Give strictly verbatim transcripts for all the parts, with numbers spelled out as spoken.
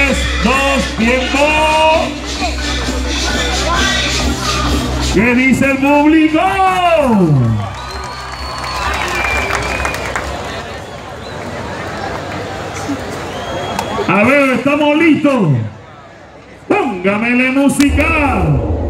tres, dos, tiempo. ¿Qué dice el público? A ver, estamos listos. Póngamele música.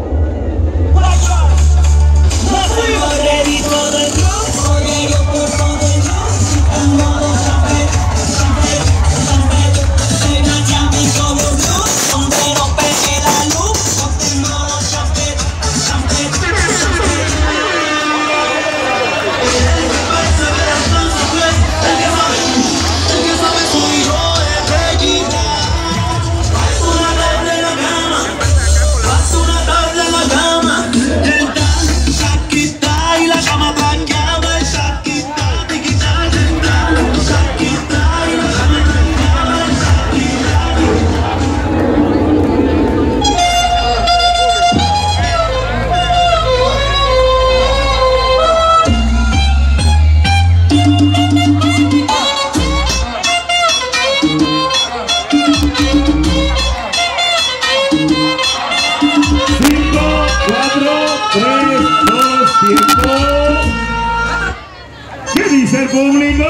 ¿Qué dice el público?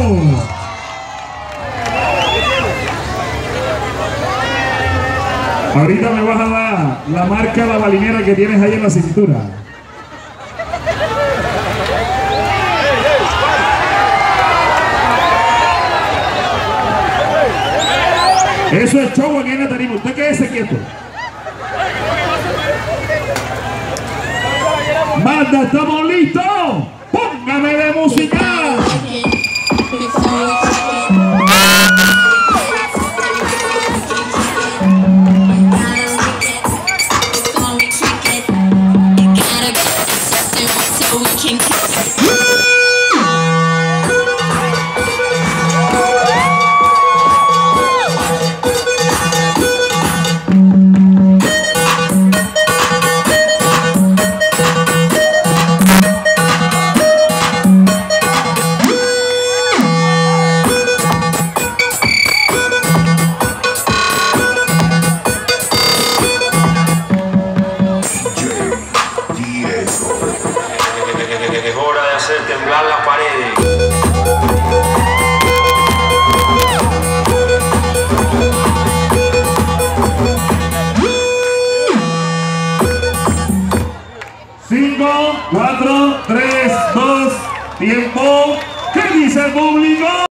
Ahorita me vas a dar la marca, la balinera que tienes ahí en la cintura. Eso es show aquí en la tarima. Usted quédese quieto. Banda, ¿estamos listos? ¡Póngame de música! Es hora de hacer temblar las paredes. Cinco, cuatro, tres, dos, tiempo. ¿Qué dice el público?